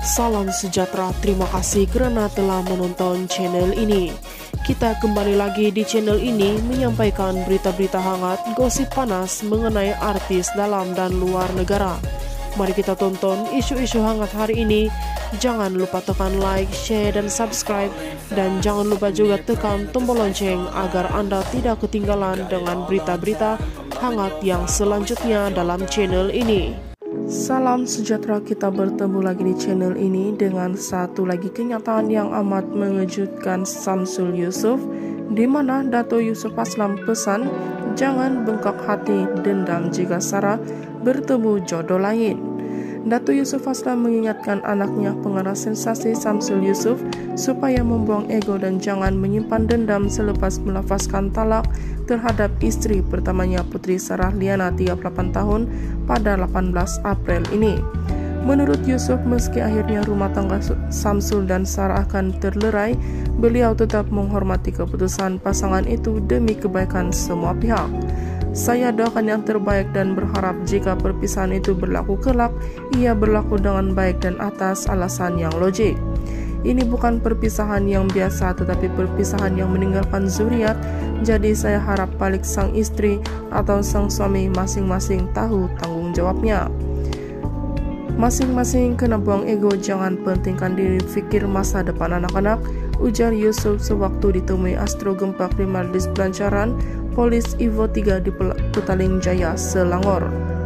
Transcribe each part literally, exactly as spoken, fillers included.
Salam sejahtera, terima kasih karena telah menonton channel ini. Kita kembali lagi di channel ini menyampaikan berita-berita hangat, gosip panas mengenai artis dalam dan luar negara. Mari kita tonton isu-isu hangat hari ini. Jangan lupa tekan like, share, dan subscribe. Dan jangan lupa juga tekan tombol lonceng agar Anda tidak ketinggalan dengan berita-berita hangat yang selanjutnya dalam channel ini. Salam sejahtera, kita bertemu lagi di channel ini dengan satu lagi kenyataan yang amat mengejutkan Samsul Yusuf, di mana Dato Yusuf Aslam pesan jangan bengkak hati dendam jika Sarah bertemu jodoh lain. Dato Yusuf Aslam mengingatkan anaknya pengarah sensasi Samsul Yusuf supaya membuang ego dan jangan menyimpan dendam selepas melafazkan talak terhadap istri pertamanya Putri Sarah Liana tiga puluh delapan tahun pada delapan belas April ini. Menurut Yusuf, meski akhirnya rumah tangga Samsul dan Sarah akan terlerai, beliau tetap menghormati keputusan pasangan itu demi kebaikan semua pihak. Saya doakan yang terbaik dan berharap jika perpisahan itu berlaku kelak, ia berlaku dengan baik dan atas alasan yang logik. Ini bukan perpisahan yang biasa, tetapi perpisahan yang meninggalkan zuriat. Jadi saya harap balik sang istri atau sang suami masing-masing tahu tanggung jawabnya. Masing-masing kena buang ego, jangan pentingkan diri, fikir masa depan anak-anak, ujar Yusuf sewaktu ditemui Astro Gempa Krimalis Belancaran Polis Ivo tiga di Petaling Jaya, Selangor.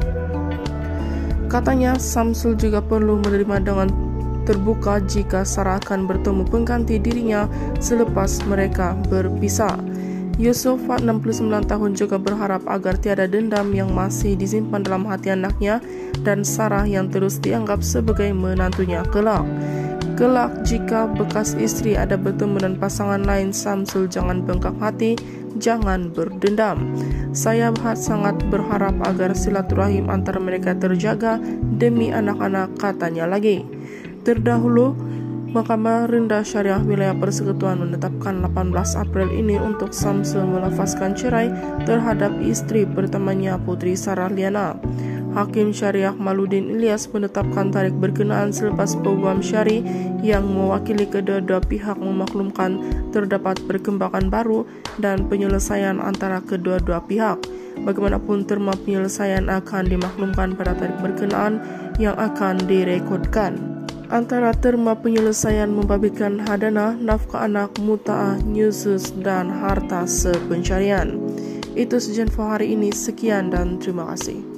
Katanya Samsul juga perlu menerima dengan terbuka jika Sarah akan bertemu pengganti dirinya selepas mereka berpisah. Yusuf, enam puluh sembilan tahun, juga berharap agar tiada dendam yang masih disimpan dalam hati anaknya dan Sarah yang terus dianggap sebagai menantunya kelak. Kelak jika bekas istri ada bertemu dengan pasangan lain, Samsul jangan bengkak hati, jangan berdendam. Saya sangat berharap agar silaturahim antara mereka terjaga demi anak-anak, katanya lagi. Terdahulu, Mahkamah Rendah Syariah Wilayah Persekutuan menetapkan delapan belas April ini untuk Samsul melafazkan cerai terhadap istri pertamanya Putri Sarah Liana. Hakim Syariah Maludin Ilyas menetapkan tarikh berkenaan selepas peguam syari yang mewakili kedua-dua pihak memaklumkan terdapat perkembangan baru dan penyelesaian antara kedua-dua pihak. Bagaimanapun terma penyelesaian akan dimaklumkan pada tarikh berkenaan yang akan direkodkan. Antara terma penyelesaian membabitkan hadana, nafkah anak, muta'ah, nyusus, dan harta sepencarian. Itu saja info hari ini. Sekian dan terima kasih.